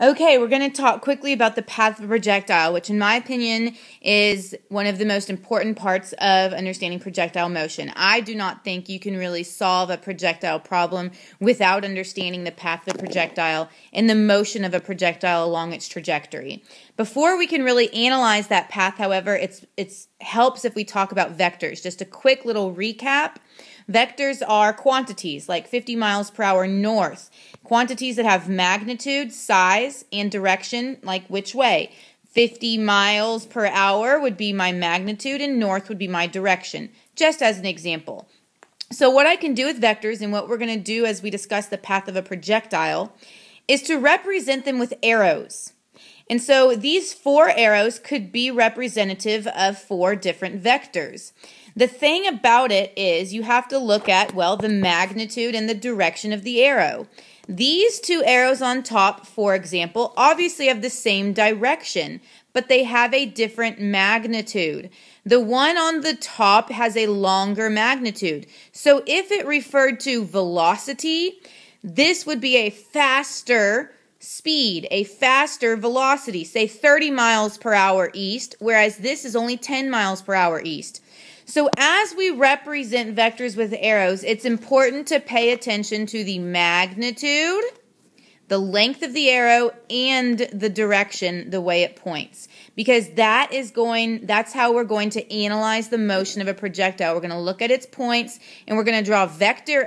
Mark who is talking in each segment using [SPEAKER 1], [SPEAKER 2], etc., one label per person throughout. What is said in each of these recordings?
[SPEAKER 1] Okay, we're going to talk quickly about the path of a projectile, which in my opinion is one of the most important parts of understanding projectile motion. I do not think you can really solve a projectile problem without understanding the path of a projectile and the motion of a projectile along its trajectory. Before we can really analyze that path, however, it helps if we talk about vectors. Just a quick little recap. Vectors are quantities like 50 miles per hour north. Quantities that have magnitude, size, and direction, like which way. 50 miles per hour would be my magnitude and north would be my direction, just as an example. So what I can do with vectors and what we're going to do as we discuss the path of a projectile is to represent them with arrows. And so these 4 arrows could be representative of 4 different vectors. The thing about it is you have to look at, well, the magnitude and the direction of the arrow. These 2 arrows on top, for example, obviously have the same direction, but they have a different magnitude. The one on the top has a longer magnitude. So if it referred to velocity, this would be a faster speed, a faster velocity, say 30 miles per hour east, whereas this is only 10 miles per hour east. So as we represent vectors with arrows, it's important to pay attention to the magnitude, the length of the arrow, and the direction, the way it points. Because that's how we're going to analyze the motion of a projectile. We're going to look at its points, and we're going to draw vector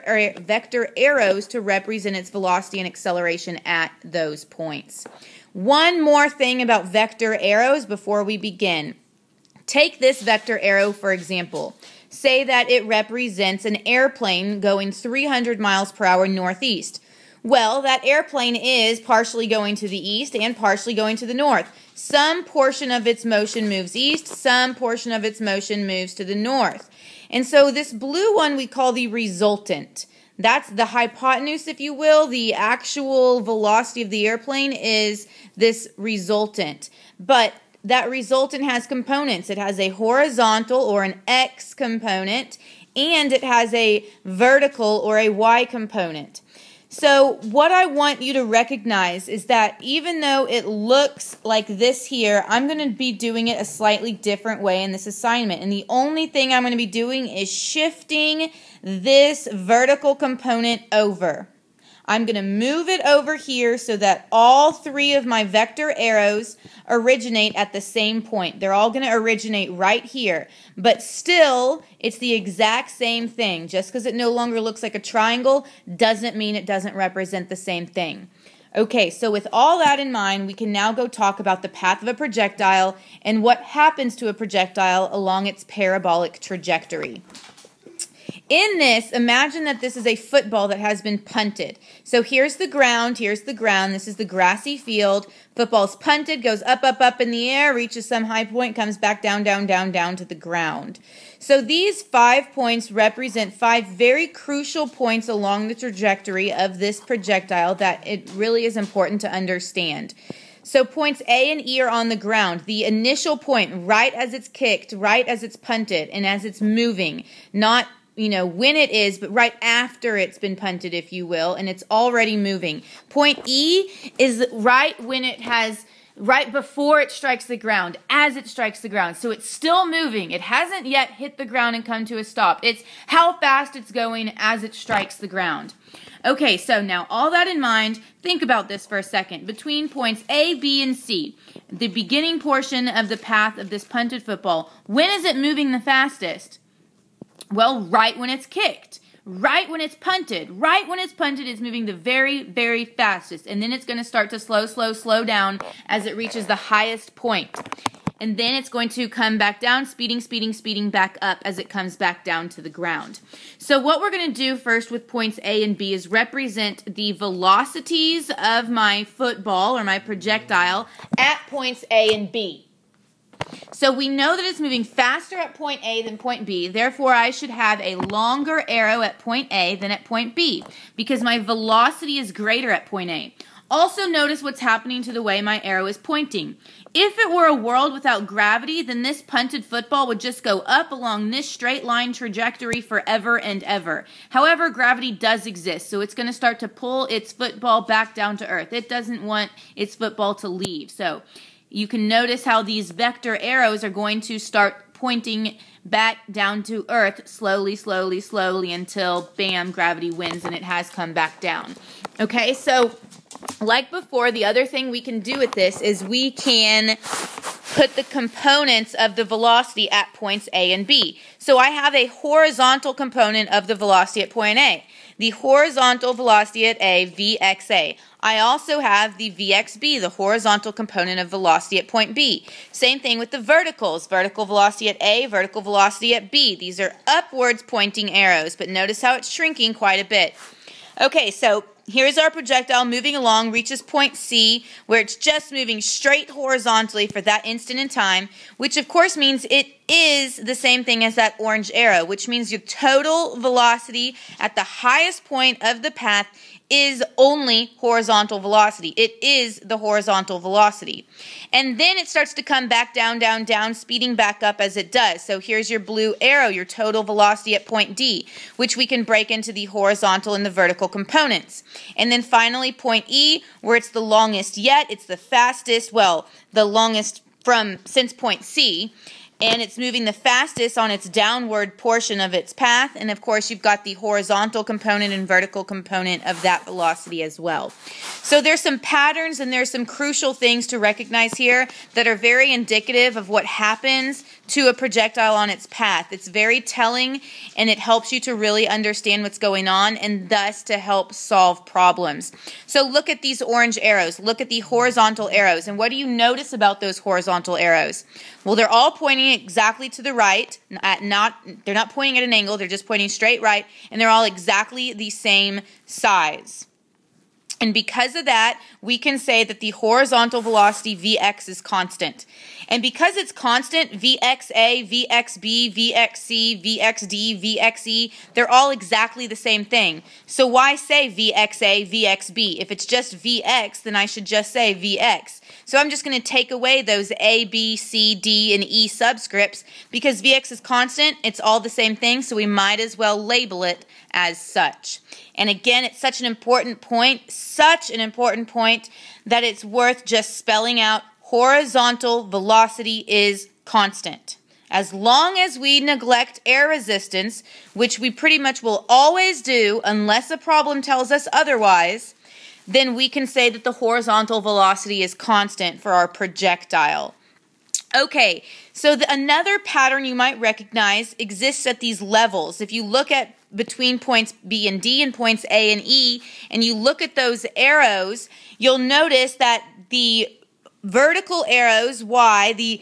[SPEAKER 1] arrows to represent its velocity and acceleration at those points. One more thing about vector arrows before we begin. Take this vector arrow, for example. Say that it represents an airplane going 300 miles per hour northeast. Well, that airplane is partially going to the east and partially going to the north. Some portion of its motion moves east, some portion of its motion moves to the north. And so this blue one we call the resultant. That's the hypotenuse, if you will. The actual velocity of the airplane is this resultant. But that resultant has components. It has a horizontal or an X component, and it has a vertical or a Y component. So what I want you to recognize is that even though it looks like this here, I'm going to be doing it a slightly different way in this assignment. And the only thing I'm going to be doing is shifting this vertical component over. I'm going to move it over here so that all 3 of my vector arrows originate at the same point. They're all going to originate right here. But still, it's the exact same thing. Just because it no longer looks like a triangle doesn't mean it doesn't represent the same thing. Okay, so with all that in mind, we can now go talk about the path of a projectile and what happens to a projectile along its parabolic trajectory. In this, imagine that this is a football that has been punted. So here's the ground, this is the grassy field. Football's punted, goes up, up, up in the air, reaches some high point, comes back down, down, down, down to the ground. So these 5 points represent 5 very crucial points along the trajectory of this projectile that it really is important to understand. So points A and E are on the ground. The initial point, right as it's kicked, right as it's punted, and as it's moving, not when it is, but right after it's been punted, if you will, and it's already moving. Point E is right before it strikes the ground, as it strikes the ground. So it's still moving. It hasn't yet hit the ground and come to a stop. It's how fast it's going as it strikes the ground. Okay, so now all that in mind, think about this for a second. Between points A, B, and C, the beginning portion of the path of this punted football, when is it moving the fastest? Well, right when it's kicked, right when it's punted. Right when it's punted, it's moving the very, very fastest. And then it's going to start to slow down as it reaches the highest point. And then it's going to come back down, speeding back up as it comes back down to the ground. So what we're going to do first with points A and B is represent the velocities of my football or my projectile at points A and B. So we know that it's moving faster at point A than point B. Therefore, I should have a longer arrow at point A than at point B because my velocity is greater at point A. Also notice what's happening to the way my arrow is pointing. If it were a world without gravity, then this punted football would just go up along this straight line trajectory forever and ever. However, gravity does exist, so it's going to start to pull its football back down to earth. It doesn't want its football to leave. So you can notice how these vector arrows are going to start pointing back down to earth slowly, slowly, slowly until, bam, gravity wins and it has come back down. Okay, so like before, the other thing we can do with this is we can put the components of the velocity at points A and B. So I have a horizontal component of the velocity at point A. The horizontal velocity at A, Vxa. I also have the Vxb, the horizontal component of velocity at point B. Same thing with the verticals. Vertical velocity at A, vertical velocity at B. These are upwards pointing arrows, but notice how it's shrinking quite a bit. Okay, so here's our projectile moving along, reaches point C, where it's just moving straight horizontally for that instant in time, which of course means it is the same thing as that orange arrow, which means your total velocity at the highest point of the path is only horizontal velocity. It is the horizontal velocity. And then it starts to come back down, down, down, speeding back up as it does. So here's your blue arrow, your total velocity at point D, which we can break into the horizontal and the vertical components. And then finally point E, where it's the longest yet, it's the fastest, well, the longest since point C. And it's moving the fastest on its downward portion of its path. And of course, you've got the horizontal component and vertical component of that velocity as well. So there's some patterns and there's some crucial things to recognize here that are very indicative of what happens to a projectile on its path. It's very telling, and it helps you to really understand what's going on and thus to help solve problems. So look at these orange arrows. Look at the horizontal arrows. And what do you notice about those horizontal arrows? Well, they're all pointing exactly to the right. They're not pointing at an angle. They're just pointing straight right, and they're all exactly the same size. And because of that, we can say that the horizontal velocity Vx is constant. And because it's constant, Vxa, Vxb, Vxc, Vxd, Vxe, they're all exactly the same thing. So why say Vxa, Vxb? If it's just Vx, then I should just say Vx. So I'm just going to take away those A, B, C, D, and E subscripts because Vx is constant. It's all the same thing, so we might as well label it as such. And again, it's such an important point that it's worth just spelling out horizontal velocity is constant. As long as we neglect air resistance, which we pretty much will always do unless a problem tells us otherwise, then we can say that the horizontal velocity is constant for our projectile. Okay, so another pattern you might recognize exists at these levels. If you look at between points B and D and points A and E, and you look at those arrows, you'll notice that the vertical arrows, Y, the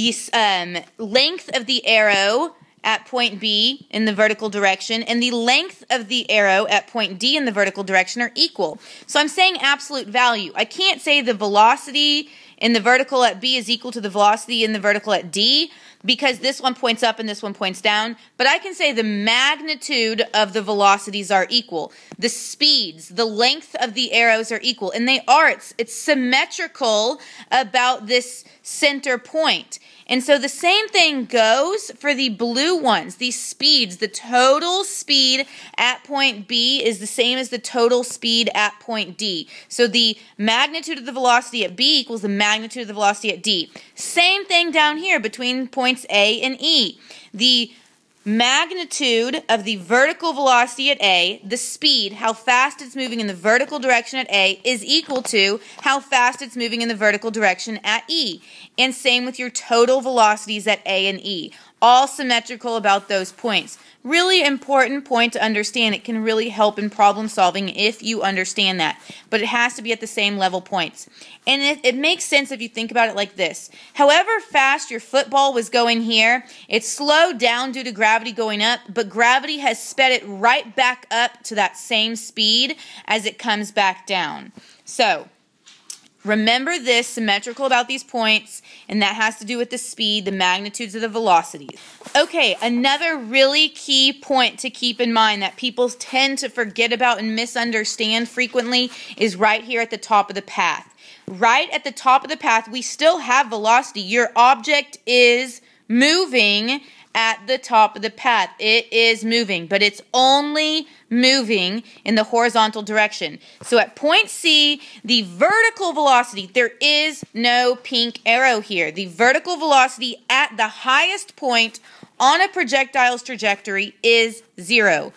[SPEAKER 1] length of the arrow at point B in the vertical direction and the length of the arrow at point D in the vertical direction are equal. So I'm saying absolute value. I can't say the velocity in the vertical at B is equal to the velocity in the vertical at D because this one points up and this one points down, but I can say the magnitude of the velocities are equal. The speeds, the length of the arrows are equal, and they are. It's symmetrical about this center point. And so the same thing goes for the blue ones, these speeds. The total speed at point B is the same as the total speed at point D. So the magnitude of the velocity at B equals the magnitude of the velocity at D. Same thing down here between points A and E. The magnitude of the vertical velocity at A, the speed, how fast it's moving in the vertical direction at A, is equal to how fast it's moving in the vertical direction at E. And same with your total velocities at A and E. All symmetrical about those points. Really important point to understand. It can really help in problem solving if you understand that. But it has to be at the same level points. And it makes sense if you think about it like this. However fast your football was going here, it slowed down due to gravity going up, but gravity has sped it right back up to that same speed as it comes back down. So Remember this, symmetrical about these points, and that has to do with the speed, the magnitudes of the velocities. Okay, another really key point to keep in mind that people tend to forget about and misunderstand frequently is right here at the top of the path. Right at the top of the path, we still have velocity. Your object is moving at the top of the path. It is moving, but it's only moving in the horizontal direction. So at point C, the vertical velocity, there is no pink arrow here. The vertical velocity at the highest point on a projectile's trajectory is 0,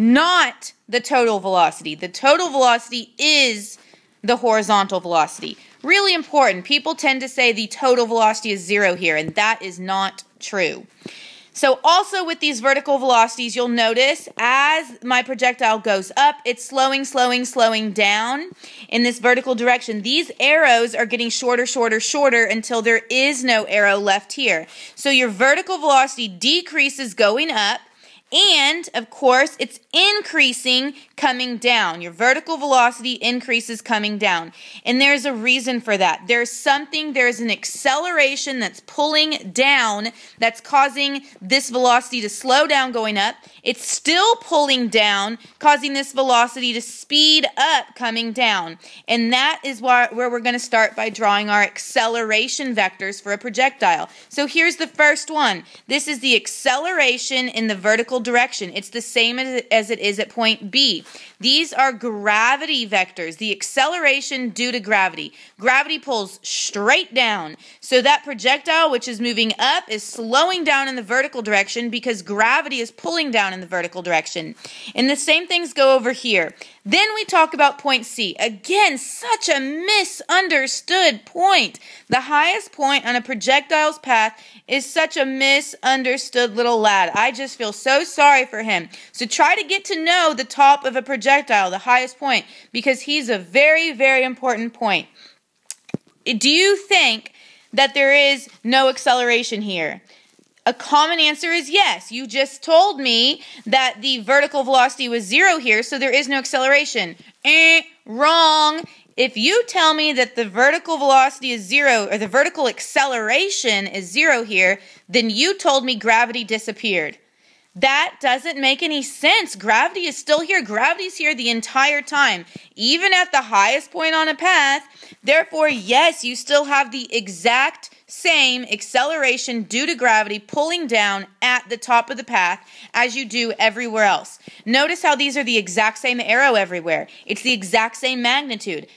[SPEAKER 1] not the total velocity. The total velocity is the horizontal velocity. Really important. People tend to say the total velocity is 0 here, and that is not true. So also with these vertical velocities, you'll notice as my projectile goes up, it's slowing down in this vertical direction. These arrows are getting shorter until there is no arrow left here. So your vertical velocity decreases going up, and, of course, it's increasing coming down. Your vertical velocity increases coming down. And there's a reason for that. There's an acceleration that's pulling down that's causing this velocity to slow down going up. It's still pulling down, causing this velocity to speed up coming down. And that is where we're going to start by drawing our acceleration vectors for a projectile. So here's the first one. This is the acceleration in the vertical direction. It's the same as it is at point B. These are gravity vectors, the acceleration due to gravity. Gravity pulls straight down. So that projectile, which is moving up, is slowing down in the vertical direction because gravity is pulling down in the vertical direction. And the same things go over here. Then we talk about point C. Again, such a misunderstood point. The highest point on a projectile's path is such a misunderstood little lad. I just feel so sorry for him. So try to get to know the top of a projectile, the highest point, because he's a very, very important point. Do you think that there is no acceleration here? A common answer is yes. You just told me that the vertical velocity was 0 here, so there is no acceleration. Wrong. If you tell me that the vertical velocity is 0, or the vertical acceleration is 0 here, then you told me gravity disappeared. That doesn't make any sense. Gravity is still here. Gravity is here the entire time, even at the highest point on a path. Therefore, yes, you still have the exact same acceleration due to gravity pulling down at the top of the path as you do everywhere else. Notice how these are the exact same arrow everywhere. It's the exact same magnitude,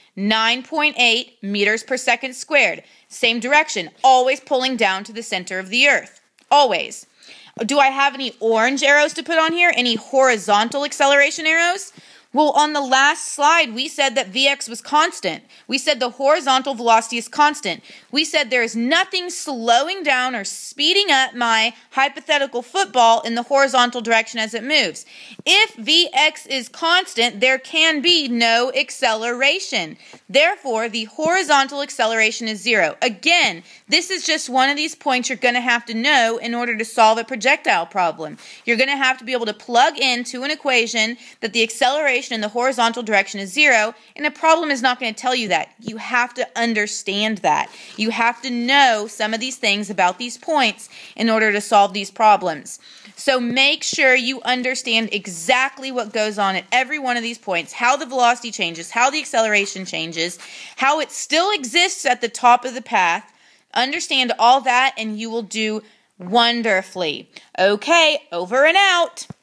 [SPEAKER 1] 9.8 meters per second squared. Same direction, always pulling down to the center of the earth. Always. Do I have any orange arrows to put on here? Any horizontal acceleration arrows? Well, on the last slide, we said that Vx was constant. We said the horizontal velocity is constant. We said there is nothing slowing down or speeding up my hypothetical football in the horizontal direction as it moves. If Vx is constant, there can be no acceleration. Therefore, the horizontal acceleration is 0. Again, this is just one of these points you're going to have to know in order to solve a projectile problem. You're going to have to be able to plug into an equation that the acceleration in the horizontal direction is 0, and a problem is not going to tell you that. You have to understand that. You have to know some of these things about these points in order to solve these problems. So make sure you understand exactly what goes on at every one of these points, how the velocity changes, how the acceleration changes, how it still exists at the top of the path. Understand all that and you will do wonderfully. Okay, over and out.